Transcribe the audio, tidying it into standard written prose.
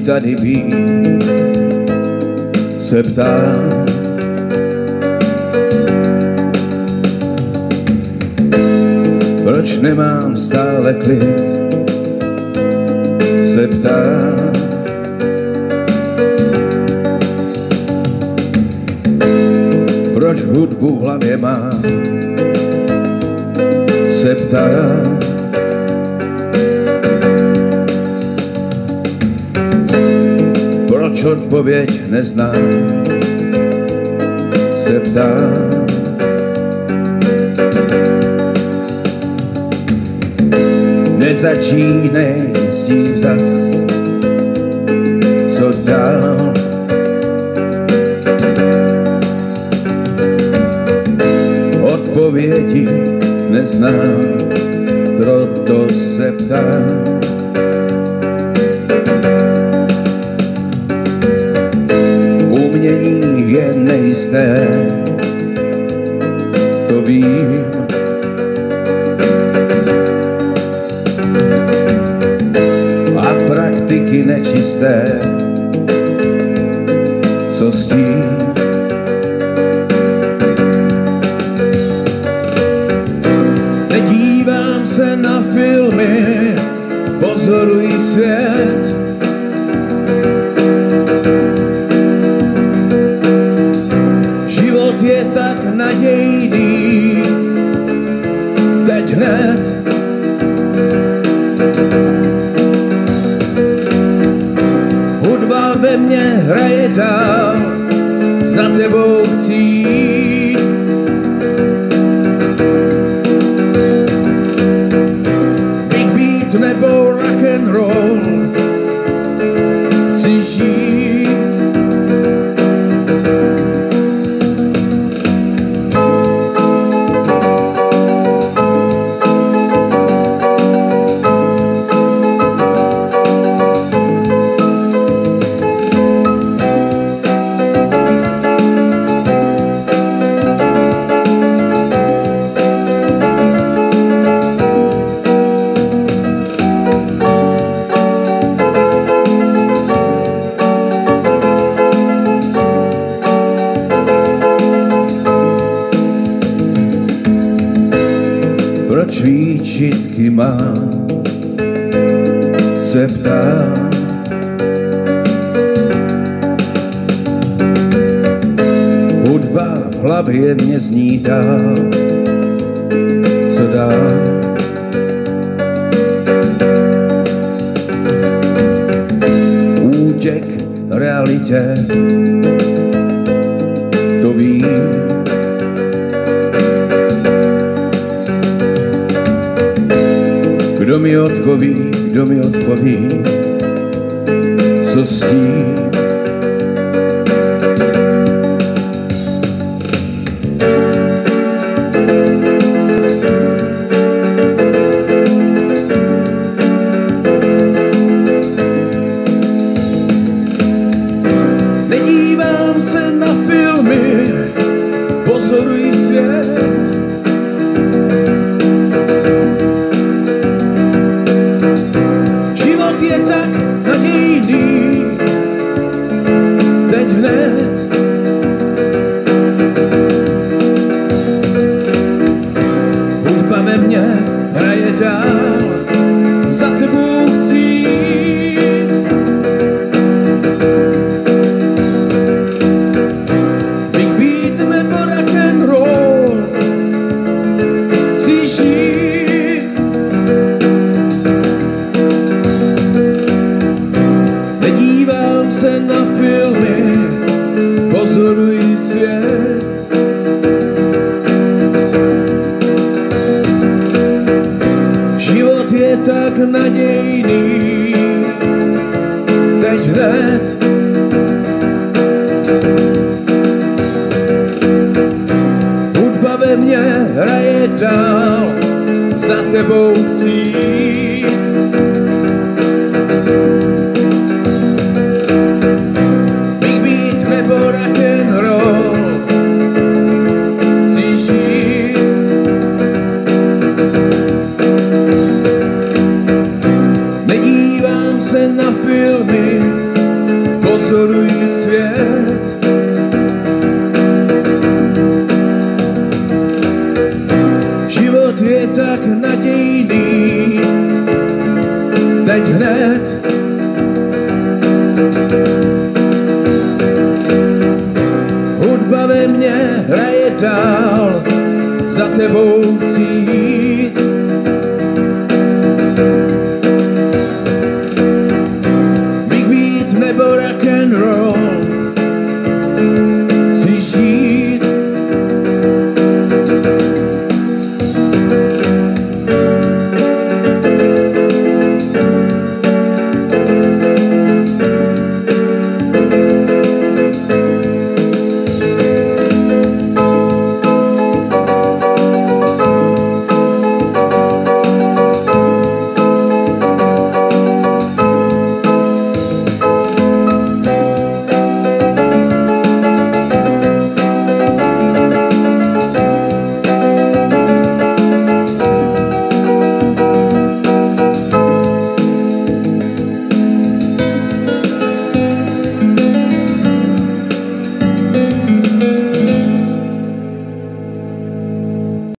tady být, se ptám. Proč nemám stále klid, se ptám. Proč hudbu v hlavě mám, se ptám. Proč odpověď neznám, se ptám. Nezačínej s tím zas, co dál. Odpovědi neznám, proto se ptám. Umění je nejisté, to vím. A praktiky nečisté, co s tím? Nedívám se na filmy, pozoruji svět. Život je tak nadějný, teď hned. Hudba ve mně hraje dál, za tebou chci jít. Big beat nebo rock'n'roll, chci žít. Proč výčitky mám, se ptám. Hudba v hlavě mě zní dál, co dál. Útěk realitě, to vím. Kdo mi odpoví, co s tím? Nedívám se na filmy, pozoruji svět. Je tak nadějný, teď hned. Hudba ve mně hraje dál, za tebou chci jít. Big beat nebo rock'n'roll, chci žít. Se na filmy, pozoruji svět. Život je tak nadějný, teď hned. Hudba ve mně hraje dál, za tebou chci jít. Na filmy, tak nadějný, teď hned. Hudba ve mně hraje dál, za tebou chci jít.